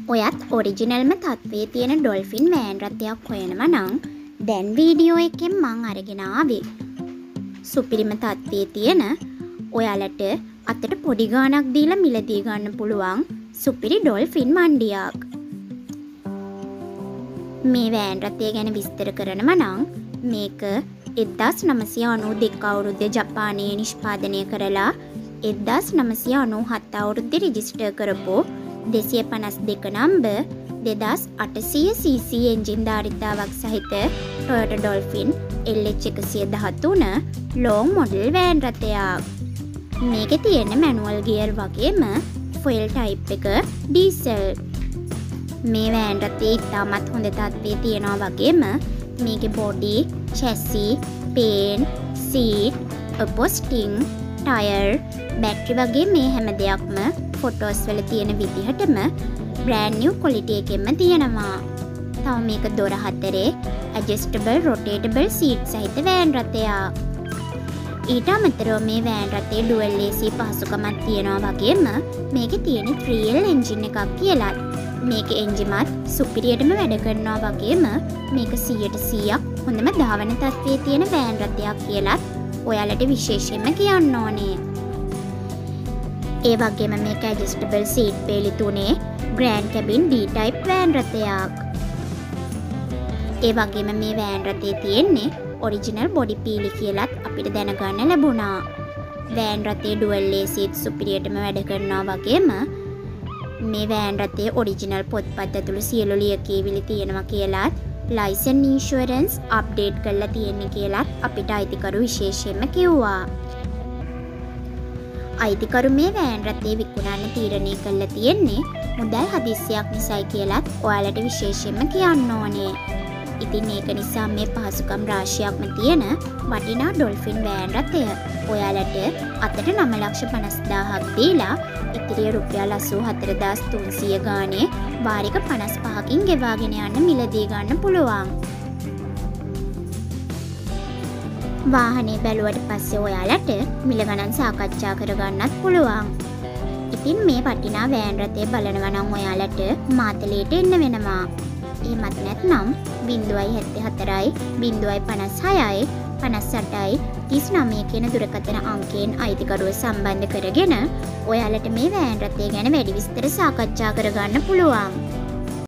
ඔයත් ඔරිජිනල්ම තත්ත්වයේ තියෙන ඩොල්ෆින් වෑන් රථයක් හොයනවා නම් දැන් වීඩියෝ එකෙන් මං අරගෙන ආවේ. සුපිරිම තත්ත්වයේ තියෙන ඔයාලට අතට පොඩි ගාණක් දීලා මිලදී ගන්න පුළුවන් සුපිරි ඩොල්ෆින් මණ්ඩියක්. මේ වෑන් රථය ගැන විස්තර කරනවා නම් මේක 1992 අවුරුද්දේ ජපානයේ නිෂ්පාදනය කරලා 1997 අවුරුද්දේ රෙජිස්ටර් කරපු 252 නම්බර් 2800cc එන්ජින් ධාරිතාවක් සහිත Toyota Dolphin LH113 long model van රථයක්. මේකේ තියෙන මැනුවල් ගියර් වගේම ෆොයිල් ටයිප් එක ඩීසල්. මේ වෑන් රථයේ ඉතාමත් හොඳ තත්ත්වයේ තියෙනවා වගේම මේකේ බොඩි, චැසි, පේන්, සීට්, අපොස්ටිං, ටයර්, බැටරි වගේ මේ හැම දෙයක්ම ෆොටෝස් වල තියෙන විදිහටම බ්‍රෑන්ඩ් නිව් ක්වොලිටි එකෙන්ම තියෙනවා. තව මේක දොර හතරේ ඇඩ්ජස්ටබල් රොටේටබල් සීට් සහිත වෑන් රථයක්. ඊට අමතරව මේ වෑන් රථයේ ඩුවල් AC පහසුකමක් තියෙනවා වගේම මේකේ තියෙන 3L එන්ජින් එකක් කියලා. මේකේ එන්ජිමත් සුපිරියටම වැඩ කරනවා වගේම මේක 100% හොඳම ධාවන තත්ත්වයේ තියෙන වෑන් රථයක් කියලාත් ඔයාලට විශේෂයෙන්ම කියන්න ඕනේ. ඒ වගේම මේක ඇඩ්ජස්ටබල් සීට් පේලි තුනේ ග්‍රෑන්ඩ් කැබින් D-type වෑන් රථයක්. ඒ වගේම මේ වෑන් රථයේ තියෙන්නේ ඔරිජිනල් බොඩි පීලි කියලාත් අපිට දැනගන්න ලැබුණා. වෑන් රථයේ ඩුවල් AC සුපිරියටම වැඩ කරනවා වගේම මේ වෑන් රථයේ ඔරිජිනල් පොත්පත් ඇතුළු සියලු ලියකියවිලි තියෙනවා කියලාත් ලයිසන් ඉන්ෂුරන්ස් අප්ඩේට් කරලා තියෙන්නේ කියලාත් අපිට අයිතිකරු විශේෂයෙන්ම කිව්වා. අයිතිකරු මේ වෑන් රථය විකුණන්න තීරණය කරලා තියෙන්නේ මුදල් හදිස්සියක් නිසායි කියලාත් ඔයාලට විශේෂයෙන්ම කියන්න ඕනේ. ඉතින් ඒක නිසා මේ පහසුකම් රාශියක්ම තියෙන වටිනා ඩොල්ෆින් වෑන් රථය ඔයාලට අතට 9,50,000ක් දීලා ඉතිරිය රුපියල් 84,300 ගානේ වාරික 55කින් ගෙවාගෙන යන්න මිලදී ගන්න පුළුවන්. වාහනේ බැලුවට පස්සේ ඔයාලට මිල ගණන් සාකච්ඡා කරගන්නත් පුළුවන්. ඉතින් මේ වටිනා වෑන් රථය බලනවා නම් ඔයාලට මාතලේට එන්න වෙනවා. එහෙමත් නැත්නම් 074යි 056යි 58යි 39 කියන දුරකථන අංකයෙන් අයිතිකරුව සම්බන්ධ කරගෙන ඔයාලට මේ වෑන් රථය ගැන වැඩි විස්තර සාකච්ඡා කරගන්න පුළුවන්.